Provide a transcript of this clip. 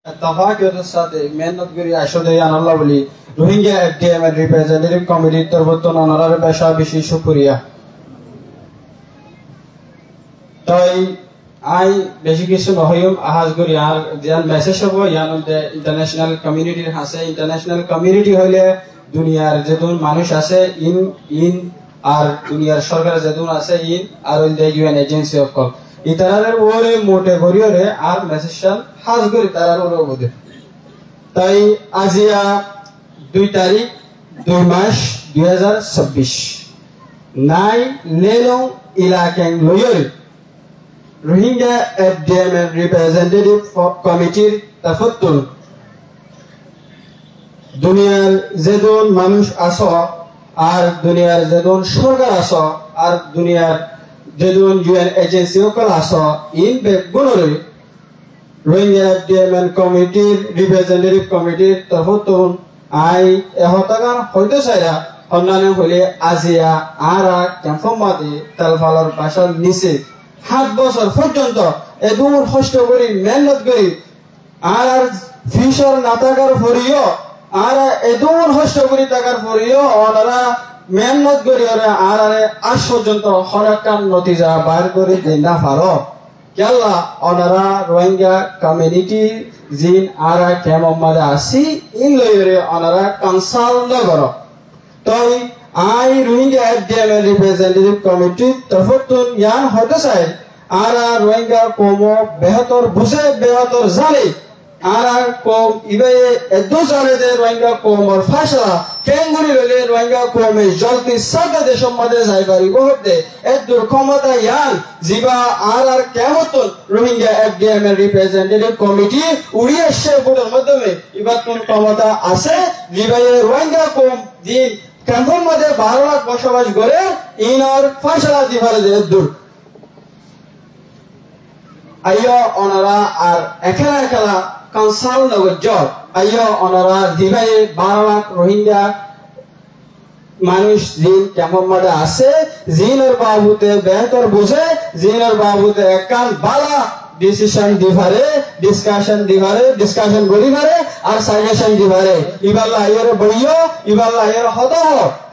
তাফাকুরের সাথে মেহনত করে আসলে আনাল্লাহ বলি রোহিঙ্গা এফডিএম এর রিপ্রেজেন্টেটিভ কমিটির তরফতন অনারার বেশা বেশি শুকরিয়া। তাই আই বেশি কিছু নহয়ম আহাজ করি আর যান মেসেজ হবো ইয়ান ইন্টারন্যাশনাল কমিউনিটির হাসে ইন্টারন্যাশনাল কমিউনিটি হইলে দুনিয়ার যেদুন মানুষ আছে ইন আর দুনিয়ার সরকার যেদুন আছে ইন আর ইউএন এজেন্সি অকল ইতারার ওরে মোটে গরিয়রে আর মেসেজশান হাজ করি তারার ওরে বদে। তাই আজিয়া 2 তারিখ 2 মাস 2026 নাই লেলং ইলাকেন লয়রে রোহিঙ্গা এফডিএম এর রিপ্রেজেন্টেটিভ কমিটির তরফতন দুনিয়ার যেদুন মানুষ আছো আর দুনিয়ার যেদুন সরকার আছো আর দুনিয়ার যেদুন ইউএন এজেন্সি সকল আছো ইন বেগুনরে রোহিঙ্গা এফডিএম কমিটির রিপ্রেজেন্টেটিভ কমিটির তরফতন আই এহতাগান হইতে চাইরা অন্যান্য হলে আজিয়া আরা ক্যাম্পমাদে তেলফালার বাসার নিচে 7 বছর পর্যন্ত এদুর কষ্ট করি মেহনত করি আর ফিশার না থাকার পরেও আর এদুর কষ্ট করি থাকার পরেও ওনারা মেহনত করি ওরা আর আজ পর্যন্ত হরাকান নতিজা বার করে দেয় না পারো কেলা ওনারা রোহিঙ্গা কমিউনিটি জিন আর ক্যাম্পমাদে আসি ইন লইরে ওনারা কনসাল্ট নগর। তাই আই রোহিঙ্গা এফডিএম এর রিপ্রেজেন্টেটিভ কমিটি তরফতন ইয়ান হতে চাই আর রোহিঙ্গা কম বেহতর বুঝে বেহতর জানে আর কম ইবে এদু জানে যে রোহিঙ্গা কমর ফাসলা কেঙ্গুরি লইলে রোহিঙ্গা কমে জলদি সাদা দেশের মধ্যে যাই পারি বহুতে এদুর ক্ষমতা ইয়ান জিবা আর কেমতন রোহিঙ্গা এফডিএম এর রিপ্রেজেন্টেটিভ কমিটি উড়িয়ে সে ভোটের মাধ্যমে এবার কোন ক্ষমতা আছে জিবা রোহিঙ্গা কম দিন ক্যাম্পের মধ্যে 12 লাখ বসবাস করে ইনর ফয়সালা দিবারে যে দূর আইও ওনারা আর একলা কাউন্সিল নগর জব আইও ওনারা দিবাই 12 লাখ রোহিঙ্গা মানুষ জিন ক্যাম্পের মধ্যে আছে জিনের বাবুতে বেহতর বুঝে জিনের বাবুতে একান বালা ডিসিশন দিবারে ডিসকাশন করিবারে আর সাজেশন দিবারে ইবাল্লাহ আইরে বইও ইবাল্লাহ আইরে হদ